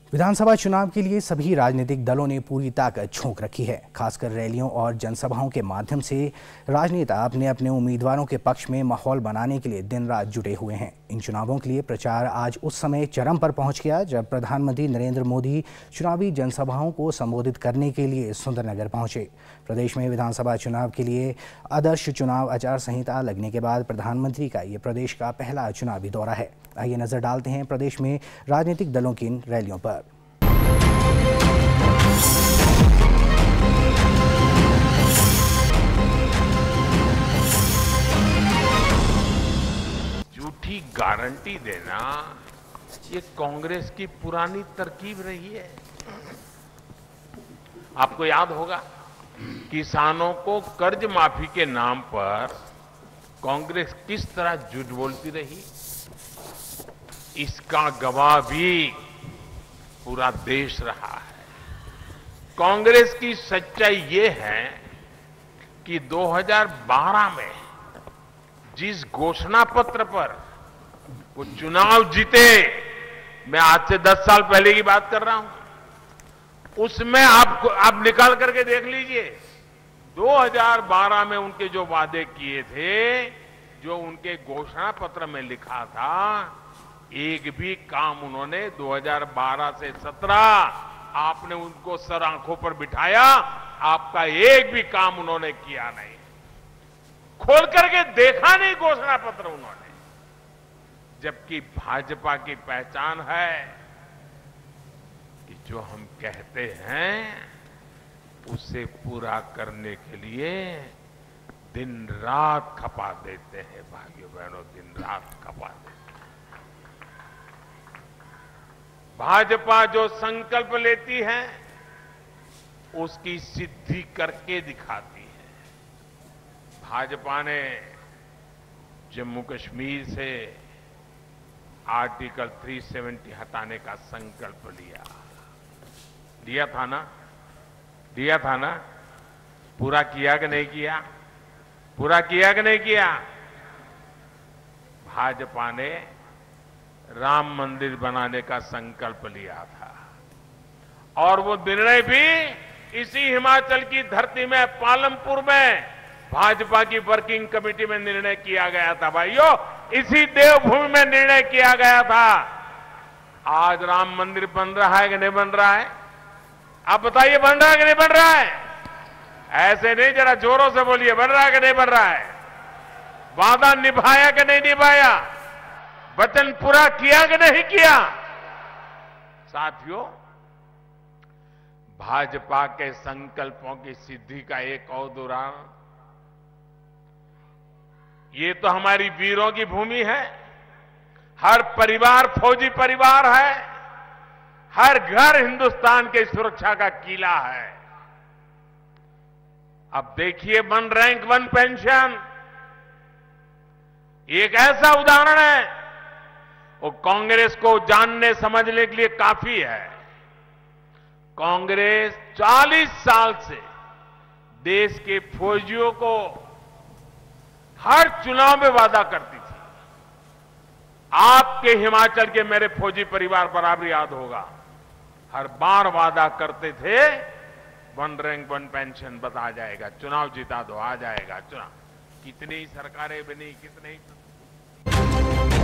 विधानसभा चुनाव के लिए सभी राजनीतिक दलों ने पूरी ताकत झोंक रखी है। खासकर रैलियों और जनसभाओं के माध्यम से राजनेता अपने अपने उम्मीदवारों के पक्ष में माहौल बनाने के लिए दिन रात जुटे हुए हैं। इन चुनावों के लिए प्रचार आज उस समय चरम पर पहुंच गया जब प्रधानमंत्री नरेंद्र मोदी चुनावी जनसभाओं को संबोधित करने के लिए सुंदरनगर पहुंचे। प्रदेश में विधानसभा चुनाव के लिए आदर्श चुनाव आचार संहिता लगने के बाद प्रधानमंत्री का ये प्रदेश का पहला चुनावी दौरा है। आइए नजर डालते हैं प्रदेश में राजनीतिक दलों की इन रैलियों पर। झूठी गारंटी देना ये कांग्रेस की पुरानी तरकीब रही है। आपको याद होगा किसानों को कर्ज माफी के नाम पर कांग्रेस किस तरह झूठ बोलती रही, इसका गवाह भी पूरा देश रहा है। कांग्रेस की सच्चाई ये है कि 2012 में जिस घोषणा पत्र पर वो चुनाव जीते, मैं आज से 10 साल पहले की बात कर रहा हूं, उसमें आप निकाल करके देख लीजिए 2012 में उनके जो वादे किए थे, जो उनके घोषणा पत्र में लिखा था, एक भी काम उन्होंने 2012 से 17 आपने उनको सर आंखों पर बिठाया, आपका एक भी काम उन्होंने किया नहीं, खोल करके देखा नहीं घोषणा पत्र उन्होंने। जबकि भाजपा की पहचान है कि जो हम कहते हैं उसे पूरा करने के लिए दिन रात खपा देते हैं। भाइयों बहनों, दिन रात खपा देते हैं। भाजपा जो संकल्प लेती है उसकी सिद्धि करके दिखाती है। भाजपा ने जम्मू कश्मीर से आर्टिकल 370 हटाने का संकल्प लिया था ना? पूरा किया कि नहीं किया? पूरा किया कि नहीं किया? भाजपा ने राम मंदिर बनाने का संकल्प लिया था और वो निर्णय भी इसी हिमाचल की धरती में पालमपुर में भाजपा की वर्किंग कमेटी में निर्णय किया गया था। भाइयों, इसी देवभूमि में निर्णय किया गया था। आज राम मंदिर बन रहा है कि नहीं बन रहा है? आप बताइए, बन रहा है कि नहीं बन रहा है? ऐसे नहीं, जरा जोरों से बोलिए, बन रहा है कि नहीं बन रहा है? वादा निभाया कि नहीं निभाया? वचन पूरा किया कि नहीं किया? साथियों, भाजपा के संकल्पों की सिद्धि का एक और उदाहरण, ये तो हमारी वीरों की भूमि है। हर परिवार फौजी परिवार है, हर घर हिंदुस्तान की सुरक्षा का किला है। अब देखिए, 1 रैंक 1 पेंशन एक ऐसा उदाहरण है, वो कांग्रेस को जानने समझने के लिए काफी है। कांग्रेस 40 साल से देश के फौजियों को हर चुनाव में वादा करती थी। आपके हिमाचल के मेरे फौजी परिवार बराबर याद होगा, हर बार वादा करते थे 1 रैंक 1 पेंशन बता जाएगा, चुनाव जीता दो आ जाएगा। चुनाव कितनी सरकारें बनी, कितने